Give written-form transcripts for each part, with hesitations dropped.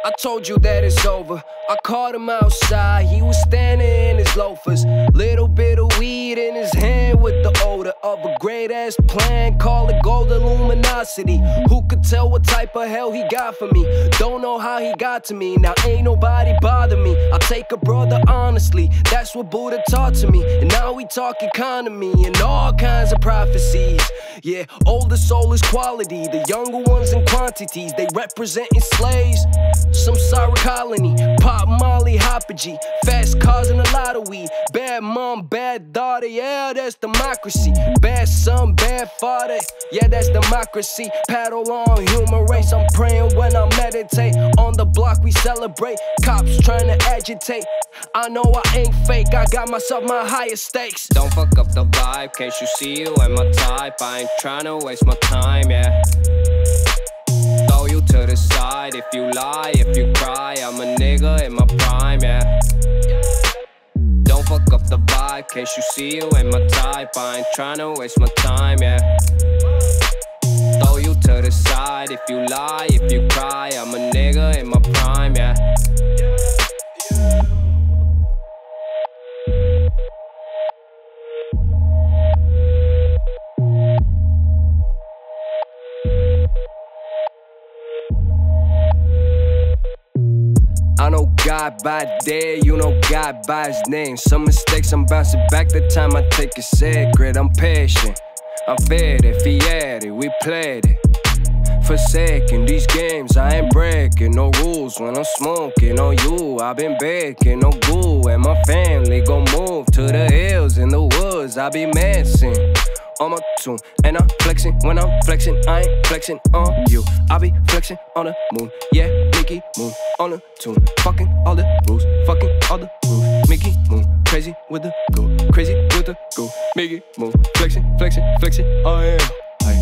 I told you that it's over. I caught him outside, he was standing in his loafers. Little bit of weed in his hand with the odor of a great ass plan. Call it golden luminosity. Who could tell what type of hell he got for me? Don't know how he got to me. Now ain't nobody bother me. I take a brother honestly. That's what Buddha taught to me. And now we talk economy and all kinds of prophecies. Yeah, older soul is quality. The younger ones in quantities. They representin slaves. Samsara colony. Pop Molly Hoppagy. Fast cars and a lot of weed. Bad mom, bad daughter. Yeah, that's democracy. Bad son, bad father. Yeah, that's democracy. Paddle on human race. I'm praying when I meditate. On the block we celebrate. Cops trying to agitate. I know I ain't fake. I got myself my higher stakes. Don't fuck up the vibe. Can't you see you ain't my type? I ain't tryna waste my time, yeah. Throw you to the side if you lie, if you cry. I'm a nigga in my prime, yeah. Don't fuck up the vibe. Can't you see you ain't my type? I ain't tryna waste my time, yeah. Throw you to the side if you lie, if you cry. I'm a nigga in my prime, yeah. I know God by day, you know God by his name. Some mistakes, I'm bouncing back the time I take a cigarette. I'm patient, I'm fed if he had it, we played it. Forsaking these games, I ain't breaking no rules when I'm smoking on you. I've been baking no glue, and my family gon' move to the hills in the woods. I be messing on my tune, and I'm flexing when I'm flexing. I ain't flexing on you. I be flexing on the moon, yeah, Mickey Moon on the tune. Fucking all the rules, fucking all the rules. Mickey Moon, crazy with the goo, crazy with the goo. Mickey Moon, flexing, flexing, flexing. I am.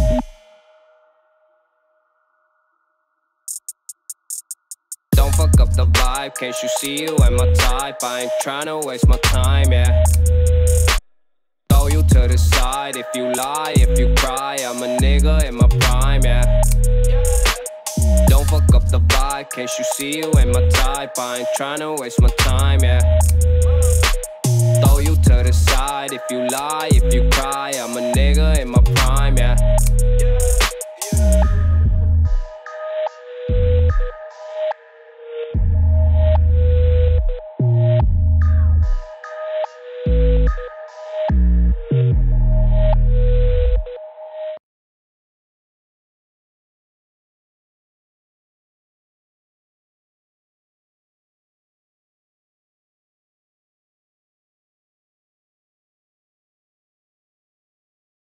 Don't fuck up the vibe. Can't you see you ain't my type? I ain't tryna waste my time, yeah. Throw you to the side if you lie, if you cry. I'm a nigga in my prime, yeah. Don't fuck up the vibe. Can't you see you ain't my type? I ain't tryna waste my time, yeah. Throw you to the side if you lie, if you cry. I'm a nigga in my prime, yeah.